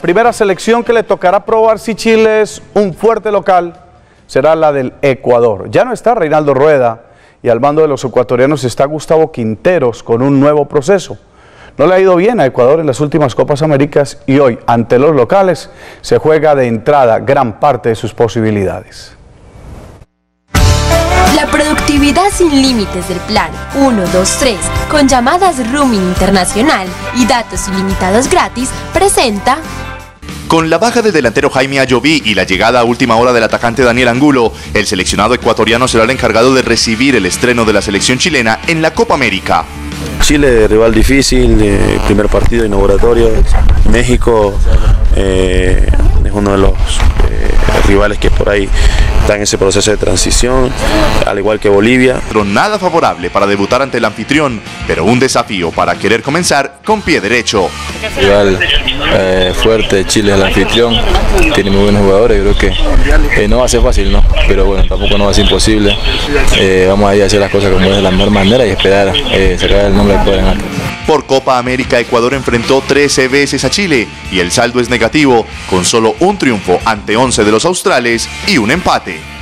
primera selección que le tocará probar si Chile es un fuerte local será la del Ecuador. Ya no está Reinaldo Rueda y al mando de los ecuatorianos está Gustavo Quinteros con un nuevo proceso. No le ha ido bien a Ecuador en las últimas Copas Américas y hoy, ante los locales, se juega de entrada gran parte de sus posibilidades. La productividad sin límites del plan 123, con llamadas roaming internacional y datos ilimitados gratis, presenta... Con la baja del delantero Jaime Ayoví y la llegada a última hora del atacante Daniel Angulo, el seleccionado ecuatoriano será el encargado de recibir el estreno de la selección chilena en la Copa América. Chile, rival difícil, primer partido inauguratorio. México es uno de los rivales que por ahí está en ese proceso de transición, al igual que Bolivia. Pero nada favorable para debutar ante el anfitrión, pero un desafío para querer comenzar con pie derecho. Rival fuerte, Chile es el anfitrión, tiene muy buenos jugadores, creo que no va a ser fácil, ¿no? Pero bueno, tampoco no va a ser imposible. Vamos a ir a hacer las cosas como es de la mejor manera y esperar sacar el nombre de Ecuador en alto. Por Copa América, Ecuador enfrentó 13 veces a Chile y el saldo es negativo, con solo un triunfo ante 11 de los australes y un empate.